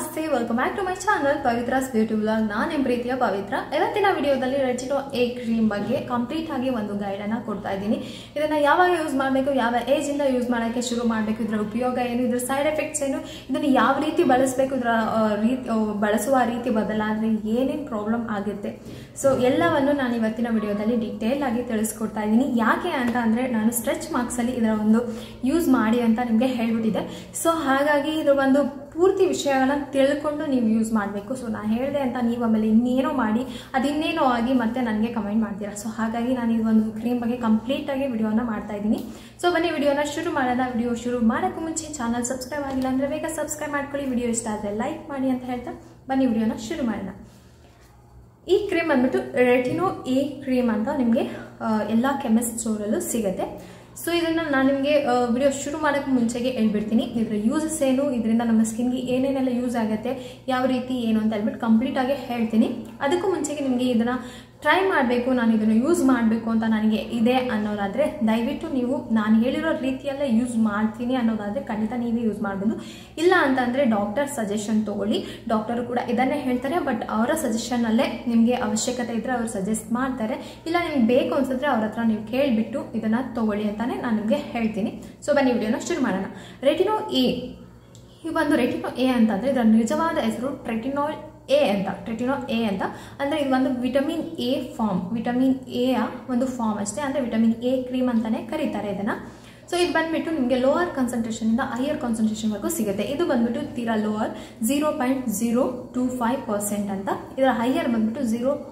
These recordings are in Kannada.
ನಮಸ್ತೆ, welcome back to my channel Pavithra's beauty vlog. ನಾನು ನಿಮ್ಮ ಪ್ರೀತಿಯ ಪವಿತ್ರ. ಇವತ್ತಿನ ವಿಡಿಯೋದಲ್ಲಿ ರೆಟಿನೋ ಎ ಕ್ರೀಮ್ ಬಗ್ಗೆ ಕಂಪ್ಲೀಟ್ ಆಗಿ ಒಂದು ಗೈಡ್ ಅನ್ನ ಕೊಡ್ತಾ ಇದ್ದೀನಿ. ಇದನ್ನ ಯಾವಾಗ ಯೂಸ್ ಮಾಡಬೇಕು, ಯಾವ ಏಜ್ ಇಂದ ಯೂಸ್ ಮಾಡೋಕ್ಕೆ ಶುರು ಮಾಡಬೇಕು, ಇದರ ಉಪಯೋಗ ಏನು, ಇದರ ಸೈಡ್ ಎಫೆಕ್ಟ್ಸ್ ಏನು, ಇದನ್ನು ಯಾವ ರೀತಿ ಬಳಸಬೇಕು, ಇದರ ಬಳಸುವ ರೀತಿ ಬದಲಾದರೆ ಏನೇನು ಪ್ರಾಬ್ಲಮ್ ಆಗುತ್ತೆ, ಸೊ ಎಲ್ಲವನ್ನು ನಾನು ಇವತ್ತಿನ ವಿಡಿಯೋದಲ್ಲಿ ಡೀಟೇಲ್ ಆಗಿ ತಿಳಿಸ್ಕೊಡ್ತಾ ಇದ್ದೀನಿ. ಯಾಕೆ ಅಂತ ಅಂದರೆ ನಾನು ಸ್ಟ್ರೆಚ್ ಮಾರ್ಕ್ಸ್ ಅಲ್ಲಿ ಇದರ ಒಂದು ಯೂಸ್ ಮಾಡಿ ಅಂತ ನಿಮಗೆ ಹೇಳ್ಬಿಟ್ಟಿದೆ. ಸೊ ಹಾಗಾಗಿ ಇದರ ಒಂದು ಪೂರ್ತಿ ವಿಷಯಗಳನ್ನ ತಿಳ್ಕೊಂಡು ನೀವು ಯೂಸ್ ಮಾಡಬೇಕು. ಸೊ ನಾನು ಹೇಳಿದೆ ಅಂತ ನೀವು ಆಮೇಲೆ ಇನ್ನೇನೋ ಮಾಡಿ ಅದಿನ್ನೇನೋ ಆಗಿ ಮತ್ತೆ ನನಗೆ ಕಮೆಂಟ್ ಮಾಡ್ತೀರಾ. ಸೊ ಹಾಗಾಗಿ ನಾನು ಈ ಒಂದು ಕ್ರೀಮ್ ಬಗ್ಗೆ ಕಂಪ್ಲೀಟಾಗಿ ವಿಡಿಯೋನ ಮಾಡ್ತಾ ಇದ್ದೀನಿ. ಸೊ ಬನ್ನಿ ವಿಡಿಯೋನ ಶುರು ಮಾಡೋಣ. ವಿಡಿಯೋ ಶುರು ಮಾಡೋಕ್ಕೂ ಮುಂಚೆ ಚಾನಲ್ ಸಬ್ಸ್ಕ್ರೈಬ್ ಆಗಿಲ್ಲ ಅಂದರೆ ಬೇಗ ಸಬ್ಸ್ಕ್ರೈಬ್ ಮಾಡ್ಕೊಳ್ಳಿ. ವಿಡಿಯೋ ಇಷ್ಟ ಆದರೆ ಲೈಕ್ ಮಾಡಿ ಅಂತ ಹೇಳ್ತಾ ಬನ್ನಿ ವಿಡಿಯೋನ ಶುರು ಮಾಡೋಣ. ಈ ಕ್ರೀಮ್ ಬಂದ್ಬಿಟ್ಟು ರೆಟಿನೋ ಎ ಕ್ರೀಮ್ ಅಂತ ನಿಮಗೆ ಎಲ್ಲ ಕೆಮಿಸ್ಟ್ ಸ್ಟೋರಲ್ಲೂ ಸಿಗುತ್ತೆ. ಸೊ ಇದನ್ನು ನಾನು ನಿಮಗೆ ವಿಡಿಯೋ ಶುರು ಮಾಡೋಕ್ಕೆ ಮುಂಚೆಗೆ ಹೇಳ್ಬಿಡ್ತೀನಿ ಇದರ ಯೂಸಸ್ ಏನು, ಇದರಿಂದ ನಮ್ಮ ಸ್ಕಿನ್ಗೆ ಏನೇನೆಲ್ಲ ಯೂಸ್ ಆಗುತ್ತೆ, ಯಾವ ರೀತಿ ಏನು ಅಂತ ಹೇಳ್ಬಿಟ್ಟು ಕಂಪ್ಲೀಟಾಗಿ ಹೇಳ್ತೀನಿ. ಅದಕ್ಕೂ ಮುಂಚೆಗೆ ನಿಮಗೆ ಇದನ್ನು ಟ್ರೈ ಮಾಡಬೇಕು, ನಾನು ಇದನ್ನು ಯೂಸ್ ಮಾಡಬೇಕು ಅಂತ ನನಗೆ ಇದೆ ಅನ್ನೋದಾದರೆ ದಯವಿಟ್ಟು ನೀವು ನಾನು ಹೇಳಿರೋ ರೀತಿಯಲ್ಲೇ ಯೂಸ್ ಮಾಡ್ತೀನಿ ಅನ್ನೋದಾದರೆ ಖಂಡಿತ ನೀವೇ ಯೂಸ್ ಮಾಡ್ಬೋದು. ಇಲ್ಲ ಅಂತಂದರೆ ಡಾಕ್ಟರ್ ಸಜೆಷನ್ ತೊಗೊಳ್ಳಿ. ಡಾಕ್ಟರು ಕೂಡ ಇದನ್ನೇ ಹೇಳ್ತಾರೆ, ಬಟ್ ಅವರ ಸಜೆಷನ್ನಲ್ಲೇ ನಿಮಗೆ ಅವಶ್ಯಕತೆ ಇದ್ದರೆ ಅವರು ಸಜೆಸ್ಟ್ ಮಾಡ್ತಾರೆ. ಇಲ್ಲ ನಿಮ್ಗೆ ಬೇಕು ಅನ್ಸಿದ್ರೆ ಅವ್ರ ಹತ್ರ ನೀವು ಕೇಳಿಬಿಟ್ಟು ಇದನ್ನು ತೊಗೊಳ್ಳಿ ಅಂತಾನೆ ನಾನು ನಿಮಗೆ ಹೇಳ್ತೀನಿ. ಸೊ ಬನ್ನಿ ವಿಡಿಯೋನ ಶುರು ಮಾಡೋಣ. ರೆಟಿನೋ ಎ, ಈ ಒಂದು ರೆಟಿನೋ ಎ ಅಂತಂದರೆ ಇದರ ನಿಜವಾದ ಹೆಸರು ಟ್ರೆಟಿನೋಲ್ ಎ ಅಂತ. ಟ್ರೆಟಿನೋ ಎ ಅಂತ ಅಂದರೆ ಇದು ಒಂದು ವಿಟಮಿನ್ ಎ ಫಾರ್ಮ್, ವಿಟಮಿನ್ ಎಯ ಒಂದು ಫಾರ್ಮ್ ಅಷ್ಟೇ. ಅಂದರೆ ವಿಟಮಿನ್ ಎ ಕ್ರೀಮ್ ಅಂತಲೇ ಕರೀತಾರೆ ಇದನ್ನು. ಸೊ ಇದು ಬಂದ್ಬಿಟ್ಟು ನಿಮಗೆ ಲೋವರ್ ಕಾನ್ಸಂಟ್ರೇಷನಿಂದ ಹೈಯರ್ ಕಾನ್ಸಂಟ್ರೇಷನ್ವರೆಗೂ ಸಿಗುತ್ತೆ. ಇದು ಬಂದ್ಬಿಟ್ಟು ತೀರಾ ಲೋವರ್ 0.025% ಅಂತ, ಇದರ ಹೈಯರ್ ಬಂದ್ಬಿಟ್ಟು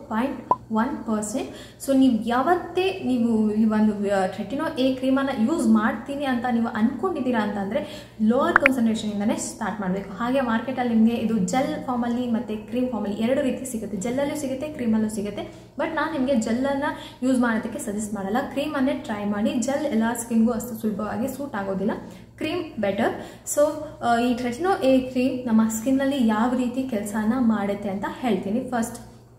0.1%. ಸೊ ನೀವು ಯಾವತ್ತೇ ನೀವು ಈ ಒಂದು ಟ್ರೆಟಿನೋ ಎ ಕ್ರೀಮನ್ನು ಯೂಸ್ ಮಾಡ್ತೀನಿ ಅಂತ ನೀವು ಅಂದ್ಕೊಂಡಿದ್ದೀರಾ ಅಂತಂದರೆ ಲೋವರ್ ಕಾನ್ಸಂಟ್ರೇಷನಿಂದನೇ ಸ್ಟಾರ್ಟ್ ಮಾಡಬೇಕು. ಹಾಗೆ ಮಾರ್ಕೆಟಲ್ಲಿ ನಿಮಗೆ ಇದು ಜೆಲ್ ಫಾರ್ಮಲ್ಲಿ ಮತ್ತು ಕ್ರೀಮ್ ಫಾರ್ಮಲ್ಲಿ ಎರಡು ರೀತಿ ಸಿಗುತ್ತೆ. ಜೆಲ್ಲಲ್ಲೂ ಸಿಗುತ್ತೆ, ಕ್ರೀಮಲ್ಲೂ ಸಿಗುತ್ತೆ. ಬಟ್ ನಾನು ನಿಮಗೆ ಜೆಲ್ಲನ್ನು ಯೂಸ್ ಮಾಡೋದಕ್ಕೆ ಸಜೆಸ್ಟ್ ಮಾಡಲ್ಲ. ಕ್ರೀಮನ್ನೇ ಟ್ರೈ ಮಾಡಿ. ಜೆಲ್ ಎಲ್ಲ ಸ್ಕಿನ್ಗೂ ಅಷ್ಟು ಸುಲಭವಾಗಿ ಸೂಟ್ ಆಗೋದಿಲ್ಲ, ಕ್ರೀಮ್ ಬೆಟರ್. ಸೊ ಈ ಟ್ರೆಟಿನೋ ಎ ಕ್ರೀಮ್ ನಮ್ಮ ಸ್ಕಿನ್ನಲ್ಲಿ ಯಾವ ರೀತಿ ಕೆಲಸನ ಮಾಡುತ್ತೆ ಅಂತ ಹೇಳ್ತೀನಿ. ಫಸ್ಟ್,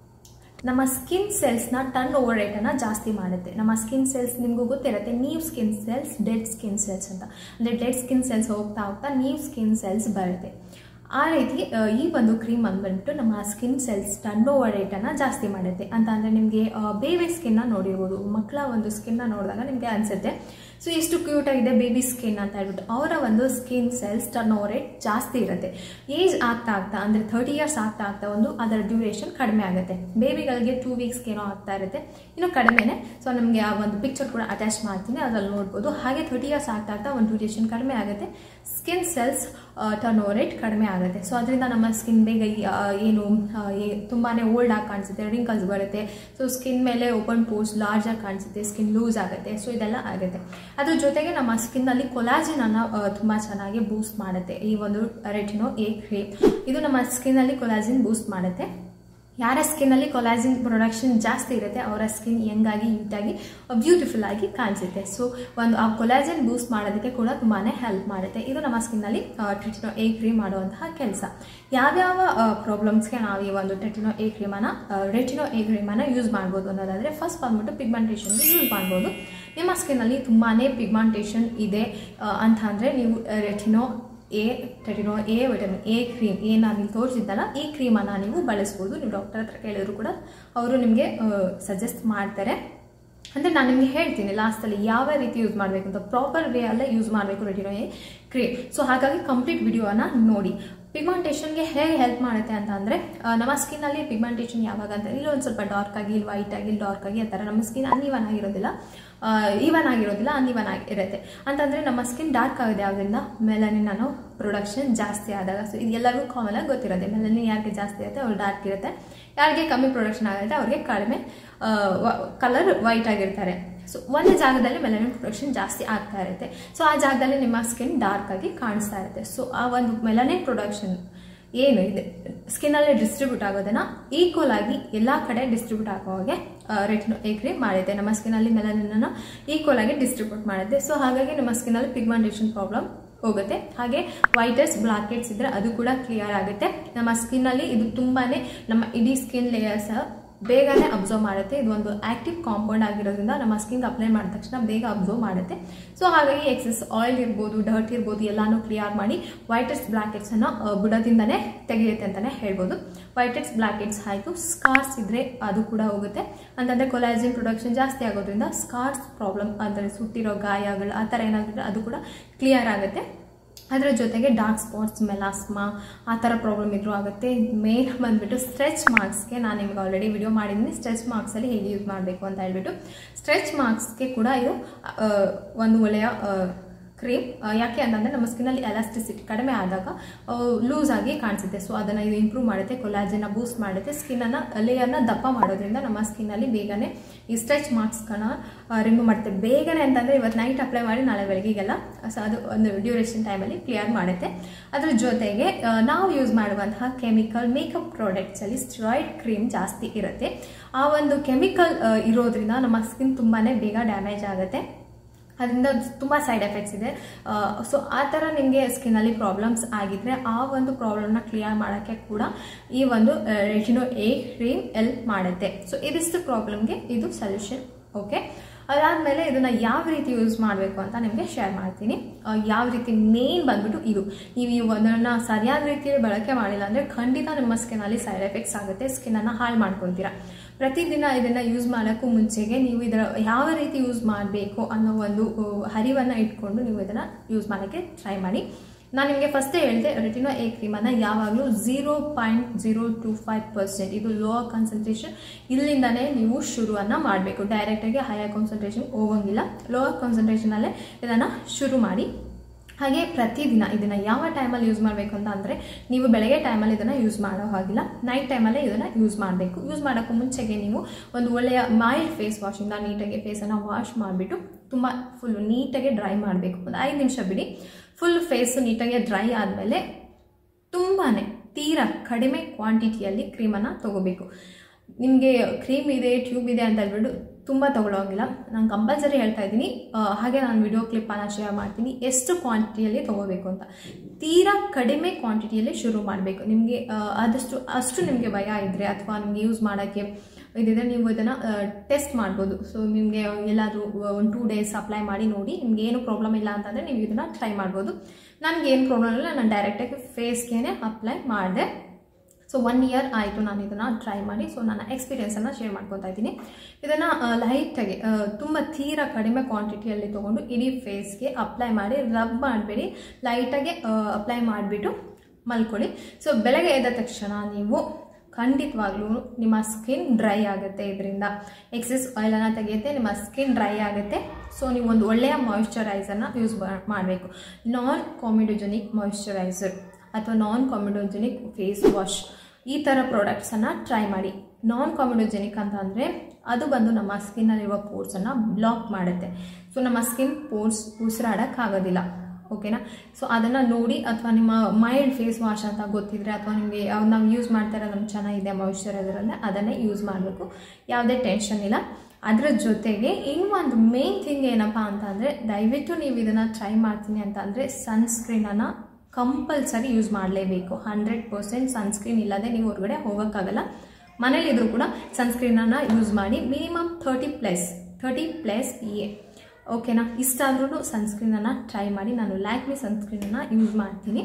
ನಮ್ಮ ಸ್ಕಿನ್ ಸೆಲ್ಸ್ನ ಟರ್ನ್ ಓವರ್ ರೇಟನ್ನು ಜಾಸ್ತಿ ಮಾಡುತ್ತೆ. ನಮ್ಮ ಸ್ಕಿನ್ ಸೆಲ್ಸ್ ನಿಮಗೂ ಗೊತ್ತಿರುತ್ತೆ, new skin cells, dead skin cells ಅಂತ. ಅಂದರೆ ಡೆಡ್ ಸ್ಕಿನ್ ಸೆಲ್ಸ್ ಹೋಗ್ತಾ ಹೋಗ್ತಾ ನ್ಯೂ ಸ್ಕಿನ್ ಸೆಲ್ಸ್ ಬರುತ್ತೆ. ಆ ರೀತಿ ಈ ಒಂದು ಕ್ರೀಮ್ ಅಂದ್ಬಿಟ್ಟು ನಮ್ಮ ಸ್ಕಿನ್ ಸೆಲ್ಸ್ ಟರ್ನ್ ಓವರ್ ರೇಟನ್ನು ಜಾಸ್ತಿ ಮಾಡುತ್ತೆ. ಅಂತ ಅಂದರೆ ನಿಮಗೆ ಬೇಬಿ ಸ್ಕಿನ್ನ ನೋಡಿರ್ಬೋದು, ಮಕ್ಕಳ ಒಂದು ಸ್ಕಿನ್ನ ನೋಡಿದಾಗ ನಿಮಗೆ ಅನಿಸುತ್ತೆ ಸೊ ಎಷ್ಟು ಕ್ಯೂಟಾಗಿದೆ ಬೇಬಿ ಸ್ಕಿನ್ ಅಂತ ಹೇಳ್ಬಿಟ್ಟು. ಅವರ ಒಂದು skin cells turnover rate ಜಾಸ್ತಿ ಇರುತ್ತೆ. ಏಜ್ ಆಗ್ತಾ ಆಗ್ತಾ ಅಂದರೆ 30 years ಆಗ್ತಾ ಆಗ್ತಾ ಅದರ ಡ್ಯೂರೇಷನ್ ಕಡಿಮೆ ಆಗುತ್ತೆ. ಬೇಬಿಗಳಿಗೆ 2 weeks ಏನೋ ಆಗ್ತಾ ಇರುತ್ತೆ, ಇನ್ನೂ ಕಡಿಮೆನೇ. ಸೊ ನಮಗೆ ಆ ಒಂದು ಪಿಕ್ಚರ್ ಕೂಡ ಅಟ್ಯಾಚ್ ಮಾಡ್ತೀನಿ, ಅದರಲ್ಲಿ ನೋಡ್ಬೋದು. ಹಾಗೆ 30 years ಆಗ್ತಾ ಆಗ್ತಾ ಒಂದು ಡ್ಯೂರೇಷನ್ ಕಡಿಮೆ ಆಗುತ್ತೆ, skin cells turnover rate ಕಡಿಮೆ ಆಗುತ್ತೆ. ಸೊ ಅದರಿಂದ ನಮ್ಮ ಸ್ಕಿನ್ ಬೇಗ ಏನು ತುಂಬಾ ಓಲ್ಡ್ ಆಗಿ ಕಾಣಿಸುತ್ತೆ, ರಿಂಕಲ್ಸ್ ಬರುತ್ತೆ. ಸೊ ಸ್ಕಿನ್ ಮೇಲೆ ಓಪನ್ ಪೋರ್ಸ್ ಲಾರ್ಜ್ ಆಗಿ ಕಾಣಿಸುತ್ತೆ, ಸ್ಕಿನ್ ಲೂಸ್ ಆಗುತ್ತೆ. ಸೊ ಇದೆಲ್ಲ ಆಗುತ್ತೆ. ಅದ್ರ ಜೊತೆಗೆ ನಮ್ಮ ಸ್ಕಿನ್ನಲ್ಲಿ ಕೊಲಾಜಿನ್ ಅನ್ನು ತುಂಬ ಚೆನ್ನಾಗಿ ಬೂಸ್ಟ್ ಮಾಡುತ್ತೆ ಈ ಒಂದು ರೆಟಿನೋ ಎ ಕ್ರೀಮ್. ಇದು ನಮ್ಮ ಸ್ಕಿನ್ನಲ್ಲಿ ಕೊಲಾಜಿನ್ ಬೂಸ್ಟ್ ಮಾಡುತ್ತೆ. ಯಾರ ಸ್ಕಿನ್ನಲ್ಲಿ ಕೊಲಾಜಿನ್ ಪ್ರೊಡಕ್ಷನ್ ಜಾಸ್ತಿ ಇರುತ್ತೆ ಅವರ ಸ್ಕಿನ್ ಯಂಗಾಗಿ, ಯೂಟಾಗಿ, ಬ್ಯೂಟಿಫುಲ್ ಆಗಿ ಕಾಣಿಸುತ್ತೆ. ಸೊ ಒಂದು ಆ ಕೊಲಾಜಿನ್ ಬೂಸ್ಟ್ ಮಾಡೋದಕ್ಕೆ ಕೂಡ ತುಂಬಾ ಹೆಲ್ಪ್ ಮಾಡುತ್ತೆ. ಇದು ನಮ್ಮ ಸ್ಕಿನ್ನಲ್ಲಿ ಟ್ರೆಟಿನೋ ಎ ಕ್ರೀಮ್ ಮಾಡುವಂತಹ ಕೆಲಸ. ಯಾವ್ಯಾವ ಪ್ರಾಬ್ಲಮ್ಸ್ಗೆ ನಾವು ಈ ಒಂದು ರೆಟಿನೋ ಎ ಕ್ರೀಮನ್ನು ಯೂಸ್ ಮಾಡ್ಬೋದು ಅನ್ನೋದಾದರೆ, ಫಸ್ಟ್ ಬಂದ್ಬಿಟ್ಟು ಪಿಗ್ಮೆಂಟೇಷನ್ಗೆ ಯೂಸ್ ಮಾಡ್ಬೋದು. ನಿಮ್ಮ ಸ್ಕಿನ್ನಲ್ಲಿ ತುಂಬಾ ಪಿಗ್ಮೆಂಟೇಷನ್ ಇದೆ ಅಂತ ಅಂದರೆ ನೀವು Retino A vitamin A cream ಏನು ನಾನು ಇಲ್ಲಿ ತೋರಿಸಿದ್ದಲ್ಲ, ಈ ಕ್ರೀಮನ್ನು ನೀವು ಬಳಸ್ಬೋದು. ನೀವು ಡಾಕ್ಟರ್ ಹತ್ರ ಕೇಳಿದ್ರು ಕೂಡ ಅವರು ನಿಮಗೆ ಸಜೆಸ್ಟ್ ಮಾಡ್ತಾರೆ. ಅಂದರೆ ನಾನು ನಿಮಗೆ ಹೇಳ್ತೀನಿ ಲಾಸ್ಟಲ್ಲಿ ಯಾವ ರೀತಿ ಯೂಸ್ ಮಾಡಬೇಕು ಅಂತ, ಪ್ರಾಪರ್ ವೇ ಅಲ್ಲೇ ಯೂಸ್ ಮಾಡಬೇಕು ರೆಟಿನೋ ಎ ಕ್ರೀಮ್. ಸೊ ಹಾಗಾಗಿ ಕಂಪ್ಲೀಟ್ ವಿಡಿಯೋನ ನೋಡಿ. ಪಿಗ್ಮೆಂಟೇಷನ್ಗೆ ಹೇಗೆ ಹೆಲ್ಪ್ ಮಾಡುತ್ತೆ ಅಂತ ಅಂದರೆ, ನಮ್ಮ ಸ್ಕಿನ್ನಲ್ಲಿ ಪಿಗ್ಮೆಂಟೇಷನ್ ಯಾವಾಗ ಅಂತ ಇಲ್ಲಿ ಒಂದು ಸ್ವಲ್ಪ ಡಾರ್ಕ್ ಆಗಿ, ಇಲ್ಲಿ ವೈಟ್ ಆಗಿ, ಇಲ್ಲಿ ಡಾರ್ಕ್ ಆಗಿ, ಆ ಥರ ನಮ್ಮ ಸ್ಕಿನ್ ಅನ್ಇವನ್ ಆಗಿರೋದಿಲ್ಲ, ಅನ್ಇವನ್ ಆಗಿರುತ್ತೆ. ಅಂತಂದರೆ ನಮ್ಮ ಸ್ಕಿನ್ ಡಾರ್ಕ್ ಆಗಿದೆ ಯಾವುದರಿಂದ, ಮೆಲನಿನ್ ಅನ್ನೋ ಪ್ರೊಡಕ್ಷನ್ ಜಾಸ್ತಿ ಆದಾಗ. ಸೊ ಇದು ಎಲ್ಲರಿಗೂ ಕಾಮನ್ ಆಗಿ ಗೊತ್ತಿರುತ್ತೆ, ಮೆಲನಿನ್ ಯಾರಿಗೆ ಜಾಸ್ತಿ ಇರುತ್ತೆ ಅವ್ರು ಡಾರ್ಕ್ ಇರುತ್ತೆ, ಯಾರಿಗೆ ಕಮ್ಮಿ ಪ್ರೊಡಕ್ಷನ್ ಆಗುತ್ತೆ ಅವ್ರಿಗೆ ಕಡಿಮೆ ಕಲರ್ ವೈಟ್ ಆಗಿರ್ತಾರೆ. ಸೊ ಒಂದೇ ಜಾಗದಲ್ಲಿ ಮೆಲನಿನ್ ಪ್ರೊಡಕ್ಷನ್ ಜಾಸ್ತಿ ಆಗ್ತಾ ಇರುತ್ತೆ. ಸೊ ಆ ಜಾಗದಲ್ಲಿ ನಿಮ್ಮ ಸ್ಕಿನ್ ಡಾರ್ಕ್ ಆಗಿ ಕಾಣಿಸ್ತಾ ಇರುತ್ತೆ. ಸೊ ಆ ಒಂದು ಮೆಲನಿನ್ ಪ್ರೊಡಕ್ಷನ್ ಏನು ಇದೆ ಸ್ಕಿನ್ನಲ್ಲಿ ಡಿಸ್ಟ್ರಿಬ್ಯೂಟ್ ಆಗೋದನ್ನು ಈಕ್ವಲ್ ಆಗಿ ಎಲ್ಲ ಕಡೆ ಡಿಸ್ಟ್ರಿಬ್ಯೂಟ್ ಆಗೋ ಹಾಗೆ ರೆಟಿನೋ ಎ ಕ್ರೀಮ್ ಮಾಡುತ್ತೆ. ನಮ್ಮ ಸ್ಕಿನ್ನಲ್ಲಿ ಮೆಲನಿನ್ ಈಕ್ವಲ್ ಆಗಿ ಡಿಸ್ಟ್ರಿಬ್ಯೂಟ್ ಮಾಡುತ್ತೆ. ಸೊ ಹಾಗಾಗಿ ನಮ್ಮ ಸ್ಕಿನ್ನಲ್ಲಿ ಪಿಗ್ಮೆಂಟೇಷನ್ ಪ್ರಾಬ್ಲಮ್ ಹೋಗುತ್ತೆ. ಹಾಗೆ ವೈಟ್ ಹೆಡ್ಸ್, ಬ್ಲಾಕ್ ಹೆಡ್ಸ್ ಇದ್ರೆ ಅದು ಕೂಡ ಕ್ಲಿಯರ್ ಆಗುತ್ತೆ. ನಮ್ಮ ಸ್ಕಿನ್ನಲ್ಲಿ ಇದು ತುಂಬಾ ನಮ್ಮ ಇಡೀ ಸ್ಕಿನ್ ಲೇಯರ್ಸ್ ಬೇಗನೆ ಅಬ್ಸರ್ವ್ ಮಾಡುತ್ತೆ. ಇದು ಒಂದು ಆಕ್ಟಿವ್ ಕಾಂಪೌಂಡ್ ಆಗಿರೋದ್ರಿಂದ ನಮ್ಮ ಸ್ಕಿನ್ಗೆ ಅಪ್ಲೈ ಮಾಡಿದ ತಕ್ಷಣ ಬೇಗ ಅಬ್ಸರ್ವ್ ಮಾಡುತ್ತೆ. ಸೊ ಹಾಗಾಗಿ ಎಕ್ಸೆಸ್ ಆಯಿಲ್ ಇರ್ಬೋದು, ಡರ್ಟ್ ಇರ್ಬೋದು ಎಲ್ಲಾನು ಕ್ಲಿಯರ್ ಮಾಡಿ ವೈಟ್ ಹೆಡ್ಸ್ ಬ್ಲ್ಯಾಕ್ ಹೆಡ್ಸ್ ಅನ್ನ ಬುಡದಿಂದನೇ ತೆಗೆಯುತ್ತೆ ಅಂತಾನೆ ಹೇಳ್ಬೋದು. ವೈಟ್ ಹೆಡ್ಸ್ ಬ್ಲ್ಯಾಕ್ ಹೆಡ್ಸ್ ಆಯಿತು. ಸ್ಕಾರ್ಸ್ ಇದ್ರೆ ಅದು ಕೂಡ ಹೋಗುತ್ತೆ. ಅಂತಂದ್ರೆ ಕೊಲಾಜಿನ್ ಪ್ರೊಡಕ್ಷನ್ ಜಾಸ್ತಿ ಆಗೋದ್ರಿಂದ ಸ್ಕಾರ್ಸ್ ಪ್ರಾಬ್ಲಮ್ ಅಂದರೆ ಸುಟ್ಟಿರೋ ಗಾಯಗಳು ಆ ಥರ ಏನಾಗುತ್ತೆ ಅದು ಕೂಡ ಕ್ಲಿಯರ್ ಆಗುತ್ತೆ. ಅದರ ಜೊತೆಗೆ ಡಾರ್ಕ್ ಸ್ಪಾಟ್ಸ್, ಮೆಲಾಸ್ಮಾ ಆ ಥರ ಪ್ರಾಬ್ಲಮ್ ಇದ್ರೂ ಆಗುತ್ತೆ. ಮೇನ್ ಬಂದ್ಬಿಟ್ಟು ಸ್ಟ್ರೆಚ್ ಮಾರ್ಕ್ಸ್ಗೆ ನಾನು ನಿಮ್ಗೆ ಆಲ್ರೆಡಿ ವಿಡಿಯೋ ಮಾಡಿದ್ದೀನಿ. ಸ್ಟ್ರೆಚ್ ಮಾರ್ಕ್ಸಲ್ಲಿ ಹೇಗೆ ಯೂಸ್ ಮಾಡಬೇಕು ಅಂತ ಹೇಳ್ಬಿಟ್ಟು ಸ್ಟ್ರೆಚ್ ಮಾರ್ಕ್ಸ್ಗೆ ಕೂಡ ಇದು ಒಂದು ಒಳ್ಳೆಯ ಕ್ರೀಮ್. ಯಾಕೆ ಅಂತಂದರೆ ನಮ್ಮ ಸ್ಕಿನ್ನಲ್ಲಿ ಎಲಾಸ್ಟಿಸಿಟಿ ಕಡಿಮೆ ಆದಾಗ ಲೂಸ್ ಆಗಿ ಕಾಣಿಸುತ್ತೆ. ಸೊ ಅದನ್ನು ಇದು ಇಂಪ್ರೂವ್ ಮಾಡುತ್ತೆ, ಕೊಲಾಜನ್ನ ಬೂಸ್ಟ್ ಮಾಡುತ್ತೆ, ಸ್ಕಿನ್ನನ್ನು ಲೇಯರ್ನ ದಪ್ಪ ಮಾಡೋದ್ರಿಂದ ನಮ್ಮ ಸ್ಕಿನ್ನಲ್ಲಿ ಬೇಗನೆ ಈ ಸ್ಟ್ರೆಚ್ ಮಾರ್ಕ್ಸ್ಗಳನ್ನ ರಿಮೂವ್ ಮಾಡುತ್ತೆ. ಬೇಗನೆ ಅಂತಂದರೆ ಇವತ್ತು ನೈಟ್ ಅಪ್ಲೈ ಮಾಡಿ ನಾಳೆ ಬೆಳಗ್ಗೆಗೆಲ್ಲ ಸೊ ಅದು ಒಂದು ಡ್ಯೂರೇಷನ್ ಟೈಮಲ್ಲಿ ಕ್ಲಿಯರ್ ಮಾಡುತ್ತೆ. ಅದ್ರ ಜೊತೆಗೆ ನಾವು ಯೂಸ್ ಮಾಡುವಂತಹ ಕೆಮಿಕಲ್ ಮೇಕಪ್ ಪ್ರಾಡಕ್ಟ್ಸಲ್ಲಿ ಸ್ಟೆರಾಯ್ಡ್ ಕ್ರೀಮ್ ಜಾಸ್ತಿ ಇರುತ್ತೆ. ಆ ಒಂದು ಕೆಮಿಕಲ್ ಇರೋದ್ರಿಂದ ನಮ್ಮ ಸ್ಕಿನ್ ತುಂಬಾ ಬೇಗ ಡ್ಯಾಮೇಜ್ ಆಗುತ್ತೆ. ಅದರಿಂದ ತುಂಬ ಸೈಡ್ ಎಫೆಕ್ಟ್ಸ್ ಇದೆ. ಸೊ ಆ ಥರ ನಿಮಗೆ ಸ್ಕಿನ್ನಲ್ಲಿ ಪ್ರಾಬ್ಲಮ್ಸ್ ಆಗಿದ್ರೆ ಆ ಒಂದು ಪ್ರಾಬ್ಲಮ್ನ ಕ್ಲಿಯರ್ ಮಾಡೋಕ್ಕೆ ಕೂಡ ಈ ಒಂದು ರೆಟಿನೋ ಎ ಕ್ರೀಮ್ ಹೆಲ್ಪ್ ಮಾಡುತ್ತೆ. ಸೊ ಇದಿಷ್ಟು ಪ್ರಾಬ್ಲಮ್ಗೆ ಇದು ಸೊಲ್ಯೂಷನ್. ಓಕೆ, ಅದಾದಮೇಲೆ ಇದನ್ನು ಯಾವ ರೀತಿ ಯೂಸ್ ಮಾಡಬೇಕು ಅಂತ ನಿಮಗೆ ಶೇರ್ ಮಾಡ್ತೀನಿ. ಯಾವ ರೀತಿ ಮೇನ್ ಬಂದ್ಬಿಟ್ಟು ಇದು ನೀವು ಅದನ್ನು ಸರಿಯಾದ ರೀತಿಯಲ್ಲಿ ಬಳಕೆ ಮಾಡಿಲ್ಲ ಅಂದರೆ ಖಂಡಿತ ನಿಮ್ಮ ಸ್ಕಿನ್ನಲ್ಲಿ ಸೈಡ್ ಎಫೆಕ್ಟ್ಸ್ ಆಗುತ್ತೆ, ಸ್ಕಿನ್ನನ್ನು ಹಾಳು ಮಾಡ್ಕೊತೀರಾ. ಪ್ರತಿದಿನ ಇದನ್ನು ಯೂಸ್ ಮಾಡೋಕ್ಕೂ ಮುಂಚೆಗೆ ನೀವು ಇದರ ಯಾವ ರೀತಿ ಯೂಸ್ ಮಾಡಬೇಕು ಅನ್ನೋ ಒಂದು ಅರಿವನ್ನು ಇಟ್ಕೊಂಡು ನೀವು ಇದನ್ನು ಯೂಸ್ ಮಾಡೋಕ್ಕೆ ಟ್ರೈ ಮಾಡಿ. ನಾನು ನಿಮಗೆ ಫಸ್ಟೇ ಹೇಳಿದೆ ರೆಟಿನೋ ಎ ಕ್ರೀಮನ್ನು ಯಾವಾಗಲೂ 0.025% ಇದು ಲೋವರ್ ಕಾನ್ಸಂಟ್ರೇಷನ್ ಇಲ್ಲಿಂದನೇ ನೀವು ಶುರುವನ್ನು ಮಾಡಬೇಕು. ಡೈರೆಕ್ಟಾಗಿ ಹೈಯರ್ ಕಾನ್ಸಂಟ್ರೇಷನ್ ಹೋಗೋಂಗಿಲ್ಲ, ಲೋವರ್ ಕಾನ್ಸಂಟ್ರೇಷನಲ್ಲೇ ಇದನ್ನು ಶುರು ಮಾಡಿ. ಹಾಗೆ ಪ್ರತಿದಿನ ಇದನ್ನು ಯಾವ ಟೈಮಲ್ಲಿ ಯೂಸ್ ಮಾಡಬೇಕು ಅಂತ ಅಂದರೆ ನೀವು ಬೆಳಗ್ಗೆ ಟೈಮಲ್ಲಿ ಇದನ್ನು ಯೂಸ್ ಮಾಡೋ ಹಾಗಿಲ್ಲ, ನೈಟ್ ಟೈಮಲ್ಲೇ ಇದನ್ನು ಯೂಸ್ ಮಾಡಬೇಕು. ಯೂಸ್ ಮಾಡೋಕ್ಕೂ ಮುಂಚೆಗೆ ನೀವು ಒಂದು ಒಳ್ಳೆಯ ಮೈಲ್ಡ್ ಫೇಸ್ ವಾಶಿಂದ ನೀಟಾಗಿ ಫೇಸನ್ನು ವಾಶ್ ಮಾಡಿಬಿಟ್ಟು ತುಂಬ ಫುಲ್ ನೀಟಾಗಿ ಡ್ರೈ ಮಾಡಬೇಕು. ಒಂದು 5 ನಿಮಿಷ ಬಿಡಿ. ಫುಲ್ ಫೇಸು ನೀಟಾಗಿ ಡ್ರೈ ಆದಮೇಲೆ ತುಂಬಾ ತೀರಾ ಕಡಿಮೆ ಕ್ವಾಂಟಿಟಿಯಲ್ಲಿ ಕ್ರೀಮನ್ನು ತೊಗೋಬೇಕು. ನಿಮಗೆ ಕ್ರೀಮ್ ಇದೆ, ಟ್ಯೂಬ್ ಇದೆ ಅಂತ ಹೇಳ್ಬಿಟ್ಟು ತುಂಬ ತೊಗೊಳ್ಳೋಂಗಿಲ್ಲ. ನಾನು ಕಂಪಲ್ಸರಿ ಹೇಳ್ತಾ ಇದ್ದೀನಿ. ಹಾಗೆ ನಾನು ವಿಡಿಯೋ ಕ್ಲಿಪ್ಪನ್ನು ಶೇರ್ ಮಾಡ್ತೀನಿ ಎಷ್ಟು ಕ್ವಾಂಟಿಟಿಯಲ್ಲಿ ತೊಗೋಬೇಕು ಅಂತ. ತೀರಾ ಕಡಿಮೆ ಕ್ವಾಂಟಿಟಿಯಲ್ಲಿ ಶುರು ಮಾಡಬೇಕು. ನಿಮಗೆ ಅಷ್ಟು ನಿಮಗೆ ಭಯ ಇದ್ದರೆ ಅಥವಾ ನಿಮಗೆ ಯೂಸ್ ಮಾಡೋಕ್ಕೆ ಇದಿದ್ರೆ ನೀವು ಇದನ್ನು ಟೆಸ್ಟ್ ಮಾಡ್ಬೋದು. ಸೊ ನಿಮಗೆ ಎಲ್ಲಾದರೂ ಒಂದು 2 ಡೇಸ್ ಅಪ್ಲೈ ಮಾಡಿ ನೋಡಿ, ನಿಮ್ಗೆ ಏನು ಪ್ರಾಬ್ಲಮ್ ಇಲ್ಲ ಅಂತಂದರೆ ನೀವು ಇದನ್ನು ಟ್ರೈ ಮಾಡ್ಬೋದು. ನನಗೇನು ಪ್ರಾಬ್ಲಮ್ ಇಲ್ಲ, ನಾನು ಡೈರೆಕ್ಟಾಗಿ ಫೇಸ್ಗೆ ಅಪ್ಲೈ ಮಾಡಿದೆ. ಸೊ 1 ಇಯರ್ ಆಯಿತು ನಾನು ಇದನ್ನು ಟ್ರೈ ಮಾಡಿ. ಸೊ ನನ್ನ ಎಕ್ಸ್ಪೀರಿಯೆನ್ಸನ್ನು ಶೇರ್ ಮಾಡ್ಕೊತಾ ಇದ್ದೀನಿ. ಇದನ್ನು ಲೈಟಾಗಿ ತುಂಬ ತೀರಾ ಕಡಿಮೆ ಕ್ವಾಂಟಿಟಿಯಲ್ಲಿ ತೊಗೊಂಡು ಇಡೀ ಫೇಸ್ಗೆ ಅಪ್ಲೈ ಮಾಡಿ, ರಬ್ ಮಾಡಬೇಡಿ, ಲೈಟಾಗಿ ಅಪ್ಲೈ ಮಾಡಿಬಿಟ್ಟು ಮಲ್ಕೊಳ್ಳಿ. ಸೊ ಬೆಳಗ್ಗೆ ಎದ್ದ ತಕ್ಷಣ ನೀವು ಖಂಡಿತವಾಗ್ಲೂ ನಿಮ್ಮ ಸ್ಕಿನ್ ಡ್ರೈ ಆಗುತ್ತೆ. ಇದರಿಂದ ಎಕ್ಸೆಸ್ ಆಯಿಲನ್ನು ತೆಗೆಯುತ್ತೆ, ನಿಮ್ಮ ಸ್ಕಿನ್ ಡ್ರೈ ಆಗುತ್ತೆ. ಸೊ ನೀವು ಒಂದು ಒಳ್ಳೆಯ ಮಾಯಿಶ್ಚರೈಸರ್ನ ಯೂಸ್ ಮಾಡಬೇಕು. ನಾನ್ ಕಾಮಿಡೋಜೆನಿಕ್ ಮಾಯಿಶ್ಚರೈಸರ್ ಅಥವಾ ನಾನ್ ಕಾಮಿಡೋಜೆನಿಕ್ ಫೇಸ್ ವಾಶ್ ಈ ಥರ ಪ್ರಾಡಕ್ಟ್ಸನ್ನು ಟ್ರೈ ಮಾಡಿ. ನಾನ್ ಕಾಮಿಡೋಜೆನಿಕ್ ಅಂತ ಅಂದರೆ ಅದು ಬಂದು ನಮ್ಮ ಸ್ಕಿನ್ನಲ್ಲಿರುವ ಪೋರ್ಸನ್ನು ಬ್ಲಾಕ್ ಮಾಡುತ್ತೆ. ಸೊ ನಮ್ಮ ಸ್ಕಿನ್ ಪೋರ್ಸ್ ಉಸಿರಾಡೋಕ್ಕಾಗೋದಿಲ್ಲ. ಓಕೆನಾ? ಸೊ ಅದನ್ನು ನೋಡಿ, ಅಥವಾ ನಿಮ್ಮ ಮೈಲ್ಡ್ ಫೇಸ್ ವಾಶ್ ಅಂತ ಗೊತ್ತಿದ್ರೆ ಅಥವಾ ನಿಮಗೆ ನಾವು ಯೂಸ್ ಮಾಡ್ತಾರೋ ನಮ್ಗೆ ಚೆನ್ನಾಗಿದೆ ಮಾಯಿಶ್ಚರೈಸರ್ ಅಂದರೆ ಅದನ್ನೇ ಯೂಸ್ ಮಾಡಬೇಕು. ಯಾವುದೇ ಟೆನ್ಷನ್ ಇಲ್ಲ. ಅದರ ಜೊತೆಗೆ ಇನ್ನೊಂದು ಮೇನ್ ಥಿಂಗ್ ಏನಪ್ಪ ಅಂತ ಅಂದರೆ ದಯವಿಟ್ಟು ನೀವು ಇದನ್ನು ಟ್ರೈ ಮಾಡ್ತೀನಿ ಅಂತ ಅಂದರೆ ಸನ್ಸ್ಕ್ರೀನನ್ನು ಕಂಪಲ್ಸರಿ ಯೂಸ್ ಮಾಡಲೇಬೇಕು. 100% ಸನ್ಸ್ಕ್ರೀನ್ ಇಲ್ಲದೆ ನೀವು ಹೊರಗಡೆ ಹೋಗೋಕ್ಕಾಗಲ್ಲ. ಮನೇಲಿದ್ರೂ ಕೂಡ ಸನ್ಸ್ಕ್ರೀನನ್ನು ಯೂಸ್ ಮಾಡಿ. Minimum 30+ PA. ಓಕೆನಾ? ಇಷ್ಟಾದ್ರೂ ಸನ್ಸ್ಕ್ರೀನನ್ನು ಟ್ರೈ ಮಾಡಿ. ನಾನು ಲ್ಯಾಕ್ಮಿ ಸನ್ಸ್ಕ್ರೀನನ್ನು ಯೂಸ್ ಮಾಡ್ತೀನಿ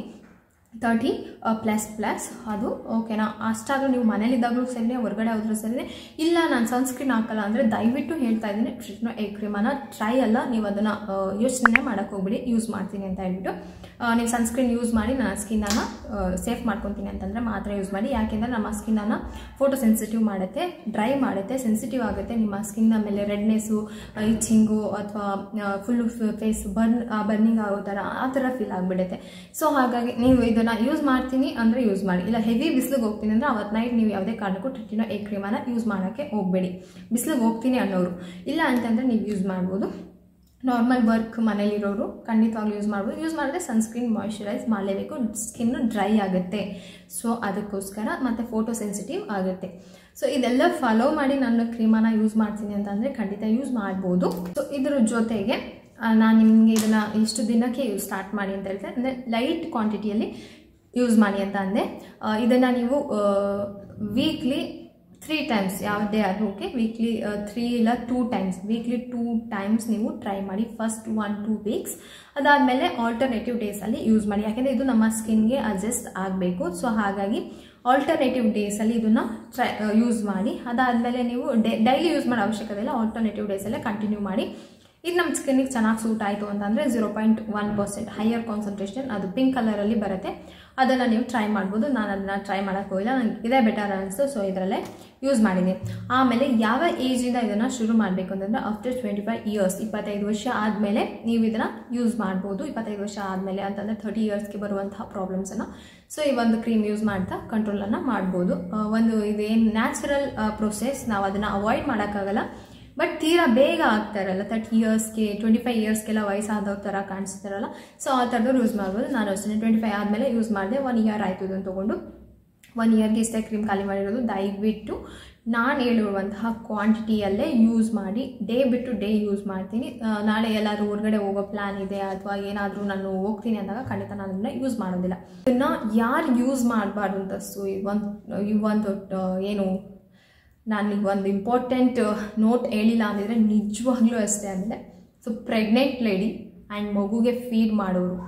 30++ ಅದು. ಓಕೆನಾ? ಅಷ್ಟಾದರೂ ನೀವು ಮನೇಲಿದ್ದಾಗಲೂ ಸರಿನೇ, ಹೊರಗಡೆ ಹೋದ್ರೂ ಸರಿನೇ. ಇಲ್ಲ ನಾನು ಸನ್ಸ್ಕ್ರೀನ್ ಹಾಕಲ್ಲ ಅಂದರೆ ದಯವಿಟ್ಟು ಹೇಳ್ತಾ ಇದ್ದೀನಿ ರೆಟಿನೋ ಎ ಕ್ರೀಮನ್ನು ಟ್ರೈ ಅಲ್ಲ, ನೀವು ಅದನ್ನು ಯೋಚನೆ ಮಾಡೋಕ್ಕೆ ಹೋಗ್ಬಿಡಿ ಯೂಸ್ ಮಾಡ್ತೀನಿ ಅಂತ ಹೇಳ್ಬಿಟ್ಟು. ನೀವು ಸನ್ಸ್ಕ್ರೀನ್ ಯೂಸ್ ಮಾಡಿ ನನ್ನ ಸ್ಕಿನ್ನನ್ನು ಸೇಫ್ ಮಾಡ್ಕೊತೀನಿ ಅಂತಂದರೆ ಮಾತ್ರ ಯೂಸ್ ಮಾಡಿ. ಯಾಕೆಂದರೆ ನಮ್ಮ ಸ್ಕಿನ್ನನ್ನು ಫೋಟೋ ಸೆನ್ಸಿಟಿವ್ ಮಾಡುತ್ತೆ, ಡ್ರೈ ಮಾಡುತ್ತೆ, ಸೆನ್ಸಿಟಿವ್ ಆಗುತ್ತೆ. ನಿಮ್ಮ ಸ್ಕಿನ್ನ ಮೇಲೆ ರೆಡ್ನೆಸ್ಸು, ಇಚಿಂಗು ಅಥವಾ ಫುಲ್ಲು ಫೇಸ್ ಬರ್ನಿಂಗ್ ಆಗೋ ಥರ ಆ ಥರ ಫೀಲ್ ಆಗಿಬಿಡುತ್ತೆ. ಸೊ ಹಾಗಾಗಿ ನೀವು ಇದನ್ನು ಯೂಸ್ ಮಾಡ್ತೀನಿ ಅಂದರೆ ಯೂಸ್ ಮಾಡಿ. ಇಲ್ಲ ಹೆವಿ ಬಿಸಿಲಿಗೆ ಹೋಗ್ತೀನಿ ಅಂದರೆ ಅವತ್ತು ನೈಟ್ ನೀವು ಯಾವುದೇ ಕಾರಣಕ್ಕೂ ರೆಟಿನೋ ಎ ಕ್ರೀಮನ್ನು ಯೂಸ್ ಮಾಡೋಕ್ಕೆ ಹೋಗಬೇಡಿ. ಬಿಸಿಲಿಗೆ ಹೋಗ್ತೀನಿ ಅನ್ನೋರು. ಇಲ್ಲ ಅಂತಂದರೆ ನೀವು ಯೂಸ್ ಮಾಡ್ಬೋದು. ನಾರ್ಮಲ್ ವರ್ಕ್ ಮನೇಲಿರೋರು ಖಂಡಿತವಾಗ್ಲೂ ಯೂಸ್ ಮಾಡ್ಬೋದು. ಯೂಸ್ ಮಾಡಿದ್ರೆ ಸನ್ಸ್ಕ್ರೀನ್ ಮಾಯಿಶ್ಚರೈಸ್ ಮಾಡಲೇಬೇಕು, ಸ್ಕಿನ್ನು ಡ್ರೈ ಆಗುತ್ತೆ. ಸೊ ಅದಕ್ಕೋಸ್ಕರ ಮತ್ತು ಫೋಟೋ ಸೆನ್ಸಿಟಿವ್ ಆಗುತ್ತೆ. ಸೊ ಇದೆಲ್ಲ ಫಾಲೋ ಮಾಡಿ ನಾನು ಕ್ರೀಮನ್ನು ಯೂಸ್ ಮಾಡ್ತೀನಿ ಅಂತಂದರೆ ಖಂಡಿತ ಯೂಸ್ ಮಾಡ್ಬೋದು. ಸೊ ಇದ್ರ ಜೊತೆಗೆ ನಾನು ನಿಮಗೆ ಇದನ್ನು ಇಷ್ಟು ದಿನಕ್ಕೆ ಸ್ಟಾರ್ಟ್ ಮಾಡಿ ಅಂತ ಹೇಳ್ತಾರೆ. ಅಂದರೆ ಲೈಟ್ ಕ್ವಾಂಟಿಟಿಯಲ್ಲಿ ಯೂಸ್ ಮಾಡಿ ಅಂತ ಅಂದೆ. ಇದನ್ನು ನೀವು ವೀಕ್ಲಿ 3 ಟೈಮ್ಸ್ ಯಾವುದೇ ಆದರೂ ಓಕೆ, ವೀಕ್ಲಿ 3 ಇಲ್ಲ 2 ಟೈಮ್ಸ್, ವೀಕ್ಲಿ 2 ಟೈಮ್ಸ್ ನೀವು ಟ್ರೈ ಮಾಡಿ ಫಸ್ಟ್ 1-2 ವೀಕ್ಸ್. ಅದಾದಮೇಲೆ ಆಲ್ಟರ್ನೇಟಿವ್ ಡೇಸಲ್ಲಿ ಯೂಸ್ ಮಾಡಿ, ಯಾಕೆಂದರೆ ಇದು ನಮ್ಮ ಸ್ಕಿನ್ಗೆ ಅಡ್ಜಸ್ಟ್ ಆಗಬೇಕು. ಸೊ ಹಾಗಾಗಿ ಆಲ್ಟರ್ನೇಟಿವ್ ಡೇಸಲ್ಲಿ ಇದನ್ನು ಯೂಸ್ ಮಾಡಿ. ಅದಾದಮೇಲೆ ನೀವು ಡೈಲಿ ಯೂಸ್ ಮಾಡೋ ಅವಶ್ಯಕತೆ ಇಲ್ಲ, ಆಲ್ಟರ್ನೇಟಿವ್ ಡೇಸಲ್ಲೇ ಕಂಟಿನ್ಯೂ ಮಾಡಿ. ಇದು ನಮ್ಮ ಸ್ಕಿನ್ನಿಗೆ ಚೆನ್ನಾಗಿ ಸೂಟ್ ಆಯಿತು ಅಂತಂದರೆ 0.1% ಹೈಯರ್ ಕಾನ್ಸಂಟ್ರೇಷನ್, ಅದು ಪಿಂಕ್ ಕಲರಲ್ಲಿ ಬರುತ್ತೆ, ಅದನ್ನು ನೀವು ಟ್ರೈ ಮಾಡ್ಬೋದು. ನಾನು ಅದನ್ನು ಟ್ರೈ ಮಾಡೋಕ್ಕೆ ಹೋಗಿಲ್ಲ, ನನಗೆ ಇದೇ ಬೆಟರ್ ಅನಿಸ್ತು, ಸೊ ಇದರಲ್ಲೇ ಯೂಸ್ ಮಾಡಿದ್ದೀನಿ. ಆಮೇಲೆ ಯಾವ ಏಜಿಂದ ಇದನ್ನು ಶುರು ಮಾಡಬೇಕು ಅಂತಂದರೆ ಆಫ್ಟರ್ 25 ಇಯರ್ಸ್, 25 ವರ್ಷ ಆದಮೇಲೆ ನೀವು ಇದನ್ನು ಯೂಸ್ ಮಾಡ್ಬೋದು. 25 ವರ್ಷ ಆದಮೇಲೆ ಅಂತಂದರೆ 30 ಇಯರ್ಸ್ಗೆ ಬರುವಂತಹ ಪ್ರಾಬ್ಲಮ್ಸನ್ನು ಸೊ ಈ ಒಂದು ಕ್ರೀಮ್ ಯೂಸ್ ಮಾಡ್ತಾ ಕಂಟ್ರೋಲನ್ನು ಮಾಡ್ಬೋದು. ಇದೇನು ನ್ಯಾಚುರಲ್ ಪ್ರೊಸೆಸ್, ನಾವು ಅದನ್ನು ಅವಾಯ್ಡ್ ಮಾಡೋಕ್ಕಾಗಲ್ಲ. ಬಟ್ ತೀರಾ ಬೇಗ ಆಗ್ತಾ ಇರಲ್ಲ, 30 ಇಯರ್ಸ್ಗೆ 25 ಇಯರ್ಸ್ಗೆಲ್ಲ ವಯಸ್ಸಾದವ್ರ ಥರ ಕಾಣಿಸ್ತಾರಲ್ಲ, ಸೊ ಆ ಥರದವ್ರು ಯೂಸ್ ಮಾಡ್ಬೋದು. ನಾನು ಅಷ್ಟೇ 25 ಆದಮೇಲೆ ಯೂಸ್ ಮಾಡಿದೆ, 1 ಇಯರ್ ಆಯಿತು ಇದನ್ನು ತೊಗೊಂಡು. 1 ಇಯರ್ಗೆ ಇಷ್ಟೇ ಕ್ರೀಮ್ ಖಾಲಿ ಮಾಡಿರೋದು. ದಯವಿಟ್ಟು ನಾನು ಹೇಳಿರುವಂತಹ ಕ್ವಾಂಟಿಟಿಯಲ್ಲೇ ಯೂಸ್ ಮಾಡಿ, ಡೇ ಬಿಟ್ಟು ಡೇ ಯೂಸ್ ಮಾಡ್ತೀನಿ. ನಾಳೆ ಎಲ್ಲಾದರೂ ಹೊರಗಡೆ ಹೋಗೋ ಪ್ಲ್ಯಾನ್ ಇದೆ ಅಥವಾ ಏನಾದರೂ ನಾನು ಹೋಗ್ತೀನಿ ಅಂದಾಗ ಖಂಡಿತ ನಾನು ಅದನ್ನ ಯೂಸ್ ಮಾಡೋದಿಲ್ಲ. ಇದನ್ನು ಯಾರು ಯೂಸ್ ಮಾಡಬಾರ್ದು ಅಂತಸ್ತು ಈ ಒಂದು ಏನು ನಾನೀಗ ಒಂದು ಇಂಪಾರ್ಟೆಂಟ್ ನೋಟ್ ಹೇಳಿಲ್ಲ ಅಂದಿದ್ರೆ ನಿಜವಾಗ್ಲೂ ಅಷ್ಟೇ. ಅಂದರೆ ಸೊ ಪ್ರೆಗ್ನೆಂಟ್ ಲೇಡಿ ಆ್ಯಂಡ್ ಮಗುಗೆ ಫೀಡ್ ಮಾಡೋರು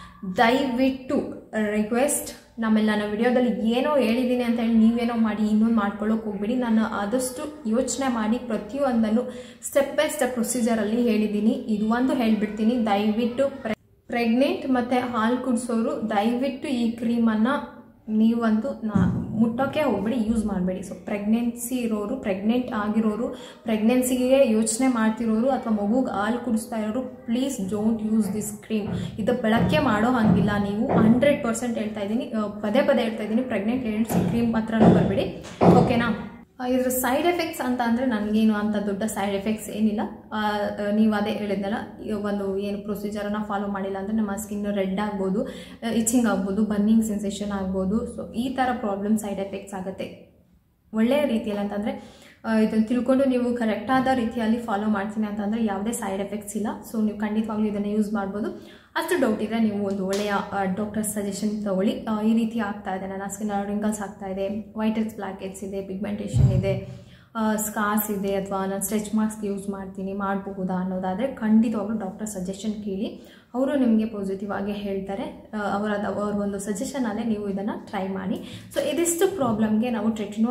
ದಯವಿಟ್ಟು ರಿಕ್ವೆಸ್ಟ್, ನಾನು ವಿಡಿಯೋದಲ್ಲಿ ಏನೋ ಹೇಳಿದ್ದೀನಿ ಅಂತ ಹೇಳಿ ನೀವೇನೋ ಮಾಡಿ ಇನ್ನೊಂದು ಮಾಡ್ಕೊಳ್ಳೋಕೆ ಹೋಗ್ಬಿಡಿ. ನಾನು ಆದಷ್ಟು ಯೋಚನೆ ಮಾಡಿ ಪ್ರತಿಯೊಂದನ್ನು ಸ್ಟೆಪ್ ಬೈ ಸ್ಟೆಪ್ ಪ್ರೊಸೀಜರಲ್ಲಿ ಹೇಳಿದ್ದೀನಿ. ಇದು ಒಂದು ಹೇಳಿಬಿಡ್ತೀನಿ, ದಯವಿಟ್ಟು ಪ್ರೆಗ್ನೆಂಟ್ ಮತ್ತು ಹಾಲು ಕುಡಿಸೋರು ದಯವಿಟ್ಟು ಈ ಕ್ರೀಮನ್ನು ನೀವಂತೂ ಮುಟ್ಟೋಕ್ಕೆ ಹೋಗ್ಬೇಡಿ, ಯೂಸ್ ಮಾಡಬೇಡಿ. ಸೊ ಪ್ರೆಗ್ನೆನ್ಸಿ ಇರೋರು, ಪ್ರೆಗ್ನೆಂಟ್ ಆಗಿರೋರು, ಪ್ರೆಗ್ನೆನ್ಸಿಗೆ ಯೋಚನೆ ಮಾಡ್ತಿರೋರು ಅಥವಾ ಮಗುಗೆ ಹಾಲು ಕುಡಿಸ್ತಾ ಇರೋರು, please don't use this cream. ಇದು ಬಳಕೆ ಮಾಡೋ ಹಂಗಿಲ್ಲ. ನೀವು 100% ಹೇಳ್ತಾ ಇದ್ದೀನಿ, ಪದೇ ಹೇಳ್ತಾ ಇದ್ದೀನಿ, ಪ್ರೆಗ್ನೆಂಟ್ ಲೇಡೀಸ್ ಕ್ರೀಮ್ ಮಾತ್ರನೂ ಬರಬೇಡಿ, ಓಕೆನಾ. ಇದ್ರ ಸೈಡ್ ಎಫೆಕ್ಟ್ಸ್ ಅಂತ ಅಂದರೆ ನನಗೇನು ಅಂತ ದೊಡ್ಡ ಸೈಡ್ ಎಫೆಕ್ಟ್ಸ್ ಏನಿಲ್ಲ. ನೀವು ಅದೇ ಹೇಳಿದ್ನಲ್ಲ, ಒಂದು ಏನು ಪ್ರೊಸೀಜರನ್ನು ಫಾಲೋ ಮಾಡಿಲ್ಲ ಅಂದರೆ ನಮ್ಮ ಸ್ಕಿನ್ ರೆಡ್ ಆಗ್ಬೋದು, ಇಚಿಂಗ್ ಆಗ್ಬೋದು, ಬರ್ನಿಂಗ್ ಸೆನ್ಸೇಷನ್ ಆಗ್ಬೋದು. ಸೊ ಈ ಥರ ಪ್ರಾಬ್ಲಮ್ ಸೈಡ್ ಎಫೆಕ್ಟ್ಸ್ ಆಗುತ್ತೆ. ಒಳ್ಳೆಯ ರೀತಿಯಲ್ಲಿ ಅಂತಂದರೆ ಇದನ್ನು ತಿಳ್ಕೊಂಡು ನೀವು ಕರೆಕ್ಟಾದ ರೀತಿಯಲ್ಲಿ ಫಾಲೋ ಮಾಡ್ತೀನಿ ಅಂತಂದರೆ ಯಾವುದೇ ಸೈಡ್ ಎಫೆಕ್ಟ್ಸ್ ಇಲ್ಲ. ಸೊ ನೀವು ಖಂಡಿತವಾಗ್ಲೂ ಇದನ್ನು ಯೂಸ್ ಮಾಡ್ಬೋದು. ಅಷ್ಟು ಡೌಟ್ ಇದ್ದರೆ ನೀವು ಒಂದು ಒಳ್ಳೆಯ ಡಾಕ್ಟರ್ ಸಜೆಷನ್ ತೊಗೊಳ್ಳಿ. ಈ ರೀತಿ ಆಗ್ತಾ ಇದೆ, ನನ್ನ ಸ್ಕಿನ್ ರಿಂಕಲ್ಸ್ ಆಗ್ತಾ ಇದೆ, ವೈಟ್ ಹೆಡ್ಸ್ ಬ್ಲ್ಯಾಕ್ ಹೆಡ್ಸ್ ಇದೆ, ಪಿಗ್ಮೆಂಟೇಷನ್ ಇದೆ, ಸ್ಕಾರ್ಸ್ ಇದೆ, ಅಥವಾ ನಾನು ಸ್ಟ್ರೆಚ್ ಮಾರ್ಕ್ಸ್ ಯೂಸ್ ಮಾಡ್ತೀನಿ, ಮಾಡಬಹುದಾ ಅನ್ನೋದಾದರೆ ಖಂಡಿತವಾಗ್ಲೂ ಡಾಕ್ಟರ್ ಸಜೆಷನ್ ಕೇಳಿ. ಅವರು ನಿಮಗೆ ಪಾಸಿಟಿವ್ ಆಗಿ ಹೇಳ್ತಾರೆ. ಅವ್ರ ಒಂದು ಸಜೆಷನಲ್ಲೇ ನೀವು ಇದನ್ನು ಟ್ರೈ ಮಾಡಿ. ಸೊ ಇದಿಷ್ಟು ಪ್ರಾಬ್ಲಮ್ಗೆ ನಾವು ರೆಟಿನೋ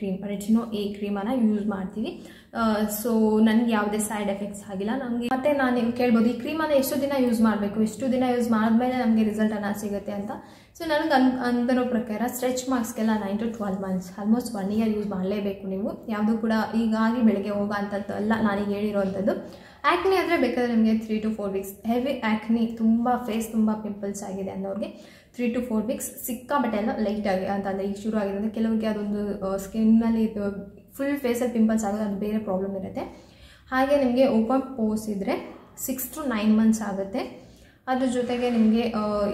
ಎ ಕ್ರೀಮನ್ನು ಯೂಸ್ ಮಾಡ್ತೀವಿ. ಸೊ ನನಗೆ ಯಾವುದೇ ಸೈಡ್ ಎಫೆಕ್ಟ್ಸ್ ಆಗಿಲ್ಲ. ನನಗೆ ಮತ್ತೆ ನಾನು ಕೇಳ್ಬೋದು, ಈ ಕ್ರೀಮನ್ನು ಎಷ್ಟು ದಿನ ಯೂಸ್ ಮಾಡಬೇಕು, ಎಷ್ಟು ದಿನ ಯೂಸ್ ಮಾಡಿದ್ಮೇಲೆ ನಮಗೆ ರಿಸಲ್ಟನ್ನು ಸಿಗುತ್ತೆ ಅಂತ. ಸೊ ನನಗೆ ಅಂದಿರೋ ಪ್ರಕಾರ ಸ್ಟ್ರೆಚ್ ಮಾರ್ಕ್ಸ್ಗೆಲ್ಲ 9 to 12 months, almost 1 year use ಮಾಡಲೇಬೇಕು ನೀವು. ಯಾವುದೂ ಕೂಡ ಹೀಗಾಗಿ ಬೆಳಗ್ಗೆ ಹೋಗೋ ಅಂಥದ್ದು ಅಲ್ಲ ನಾನೀಗ ಹೇಳಿರೋವಂಥದ್ದು. ಆ್ಯಕ್ನಿ ಆದರೆ ಬೇಕಾದರೆ ನಿಮಗೆ 3 to 4 weeks, ಹೆವಿ ಆ್ಯಕ್ನಿ, ತುಂಬ ಫೇಸ್ ತುಂಬ ಪಿಂಪಲ್ಸ್ ಆಗಿದೆ ಅನ್ನೋರಿಗೆ 3 to 4 weeks ಸಿಕ್ಕಾಬಟ್ಟೆ ಎಲ್ಲ ಲೈಟಾಗಿ ಅಂತಂದರೆ ಈಗ ಶುರು ಆಗಿದೆ ಅಂದರೆ ಕೆಲವರಿಗೆ ಅದೊಂದು ಸ್ಕಿನ್ನಲ್ಲಿ ಫುಲ್ ಫೇಸಲ್ಲಿ ಪಿಂಪಲ್ಸ್ ಆಗೋದು, ಅದು ಬೇರೆ ಪ್ರಾಬ್ಲಮ್ ಇರುತ್ತೆ. ಹಾಗೆ ನಿಮಗೆ ಓಪನ್ ಪೋರ್ಸ್ ಇದ್ದರೆ 6 to 9 months ಆಗುತ್ತೆ. ಅದ್ರ ಜೊತೆಗೆ ನಿಮಗೆ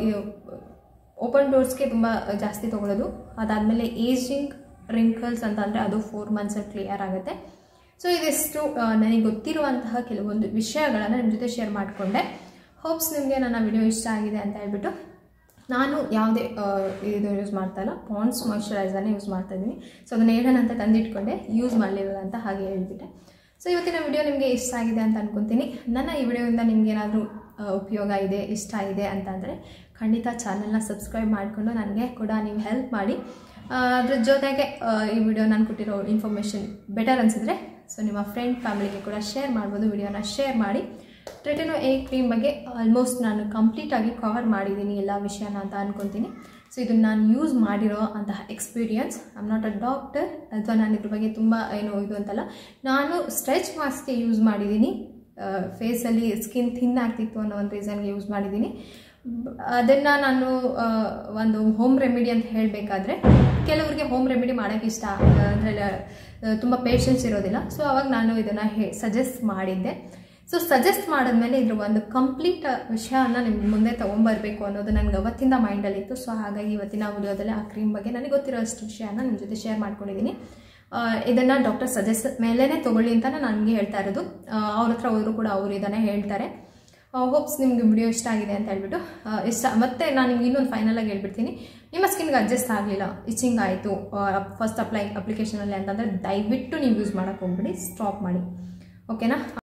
ಓಪನ್ ಡೋರ್ಸ್ಗೆ ತುಂಬ ಜಾಸ್ತಿ ತೊಗೊಳ್ಳೋದು. ಅದಾದಮೇಲೆ ಏಜಿಂಗ್ ರಿಂಕಲ್ಸ್ ಅಂತ ಅಂದರೆ ಅದು 4 months ಕ್ಲಿಯರ್ ಆಗುತ್ತೆ. ಸೊ ಇದಿಷ್ಟು ನನಗೆ ಗೊತ್ತಿರುವಂತಹ ಕೆಲವೊಂದು ವಿಷಯಗಳನ್ನು ನಿಮ್ಮ ಜೊತೆ ಶೇರ್ ಮಾಡಿಕೊಂಡೆ. ಹೋಪ್ಸ್ ನಿಮಗೆ ನನ್ನ ವಿಡಿಯೋ ಇಷ್ಟ ಆಗಿದೆ ಅಂತ ಹೇಳ್ಬಿಟ್ಟು ನಾನು ಯಾವುದೇ ಇದು ಯೂಸ್ ಮಾಡ್ತಾಯಿಲ್ಲ, ಪಾಂಡ್ಸ್ ಮಾಯ್ಶ್ಚರೈಸರ್ನೇ ಯೂಸ್ ಮಾಡ್ತಾಯಿದ್ದೀನಿ. ಸೊ ಅದನ್ನು ಹೇಳೋಣಂತ ತಂದಿಟ್ಕೊಂಡೆ, ಯೂಸ್ ಮಾಡಲಿಲ್ಲ ಅಂತ ಹಾಗೆ ಹೇಳ್ಬಿಟ್ಟೆ. ಸೊ ಇವತ್ತಿನ ವಿಡಿಯೋ ನಿಮಗೆ ಇಷ್ಟ ಆಗಿದೆ ಅಂತ ಅಂದ್ಕೊತೀನಿ. ನನ್ನ ಈ ವಿಡಿಯೋಯಿಂದ ನಿಮಗೇನಾದರೂ ಉಪಯೋಗ ಇದೆ, ಇಷ್ಟ ಇದೆ ಅಂತಂದರೆ ಖಂಡಿತ ಚಾನಲ್ನ ಸಬ್ಸ್ಕ್ರೈಬ್ ಮಾಡಿಕೊಂಡು ನನಗೆ ಕೂಡ ನೀವು ಹೆಲ್ಪ್ ಮಾಡಿ. ಅದ್ರ ಜೊತೆಗೆ ಈ ವಿಡಿಯೋ ನಾನು ಕೊಟ್ಟಿರೋ ಇನ್ಫಾರ್ಮೇಷನ್ ಬೆಟರ್ ಅನಿಸಿದ್ರೆ ಸೊ ನಿಮ್ಮ ಫ್ರೆಂಡ್ ಫ್ಯಾಮಿಲಿಗೆ ಕೂಡ ಶೇರ್ ಮಾಡ್ಬೋದು. ವಿಡಿಯೋನ ಶೇರ್ ಮಾಡಿ. ರೆಟಿನೋ ಎ ಕ್ರೀಮ್ ಬಗ್ಗೆ ಆಲ್ಮೋಸ್ಟ್ ನಾನು ಕಂಪ್ಲೀಟಾಗಿ ಕವರ್ ಮಾಡಿದ್ದೀನಿ ಎಲ್ಲ ವಿಷಯನ ಅಂತ ಅಂದ್ಕೊತೀನಿ. ಸೊ ಇದನ್ನು ನಾನು ಯೂಸ್ ಮಾಡಿರೋ ಅಂತಹ experience, I am not a doctor ಅಥವಾ ನಾನು ಇದ್ರ ಬಗ್ಗೆ ತುಂಬ ಏನು ಇದು ಅಂತಲ್ಲ. ನಾನು ಸ್ಟ್ರೆಚ್ ಮಾಸ್ಕ್ಗೆ ಯೂಸ್ ಮಾಡಿದ್ದೀನಿ, ಫೇಸಲ್ಲಿ ಸ್ಕಿನ್ ಥಿನ್ ಆಗ್ತಿತ್ತು ಅನ್ನೋ ಒಂದು ರೀಸನ್ಗೆ ಯೂಸ್ ಮಾಡಿದ್ದೀನಿ. ಅದನ್ನು ನಾನು ಒಂದು ಹೋಮ್ ರೆಮಿಡಿ ಅಂತ ಹೇಳಬೇಕಾದ್ರೆ ಕೆಲವರಿಗೆ ಹೋಮ್ ರೆಮಿಡಿ ಮಾಡೋಕ್ಕೆ ಇಷ್ಟ ಅಂದರೆ ತುಂಬ ಪೇಷನ್ಸ್ ಇರೋದಿಲ್ಲ. ಸೊ ಅವಾಗ ನಾನು ಇದನ್ನು ಸಜೆಸ್ಟ್ ಮಾಡಿದ್ದೆ. ಸೊ ಸಜೆಸ್ಟ್ ಮಾಡಿದ್ಮೇಲೆ ಇದ್ರ ಒಂದು ಕಂಪ್ಲೀಟ್ ವಿಷಯನ ನಿಮ್ಮ ಮುಂದೆ ತೊಗೊಂಬರಬೇಕು ಅನ್ನೋದು ನನಗೆ ಅವತ್ತಿಂದ ಮೈಂಡಲ್ಲಿತ್ತು. ಸೊ ಹಾಗಾಗಿ ಇವತ್ತಿನ ವಿಡಿಯೋದಲ್ಲಿ ಆ ಕ್ರೀಮ್ ಬಗ್ಗೆ ನನಗೆ ಗೊತ್ತಿರೋ ಅಷ್ಟು ವಿಷಯನ ನಿಮ್ಮ ಜೊತೆ ಶೇರ್ ಮಾಡ್ಕೊಂಡಿದ್ದೀನಿ. ಇದನ್ನು ಡಾಕ್ಟರ್ ಸಜೆಸ್ಟ್ ಮೇಲೇ ತೊಗೊಳ್ಳಿ ಅಂತ ನನಗೆ ಹೇಳ್ತಾ ಇರೋದು. ಅವ್ರ ಹತ್ರ ಹೋದರೂ ಕೂಡ ಅವರು ಇದನ್ನು ಹೇಳ್ತಾರೆ. ಹೋಪ್ಸ್ ನಿಮಗೆ ವಿಡಿಯೋ ಇಷ್ಟ ಆಗಿದೆ ಅಂತ ಹೇಳ್ಬಿಟ್ಟು ಮತ್ತೆ ನಾನು ನಿಮ್ಗೆ ಇನ್ನೊಂದು ಫೈನಲಾಗಿ ಹೇಳ್ಬಿಡ್ತೀನಿ. ನಿಮ್ಮ ಸ್ಕಿನ್ಗೆ ಅಡ್ಜಸ್ಟ್ ಆಗಲಿಲ್ಲ, ಇಚಿಂಗ್ ಆಯಿತು ಫಸ್ಟ್ ಅಪ್ಲಿಕೇಶನಲ್ಲಿ ಅಂತಂದರೆ ದಯವಿಟ್ಟು ನೀವು ಯೂಸ್ ಮಾಡೋಕ್ಕೆ ಹೋಗ್ಬಿಡಿ, ಸ್ಟಾಪ್ ಮಾಡಿ. ಓಕೆನಾ?